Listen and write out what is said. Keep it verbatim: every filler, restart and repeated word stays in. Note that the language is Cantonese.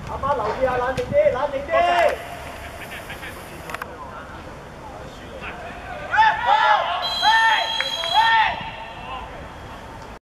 阿妈老弟啊，冷靜啲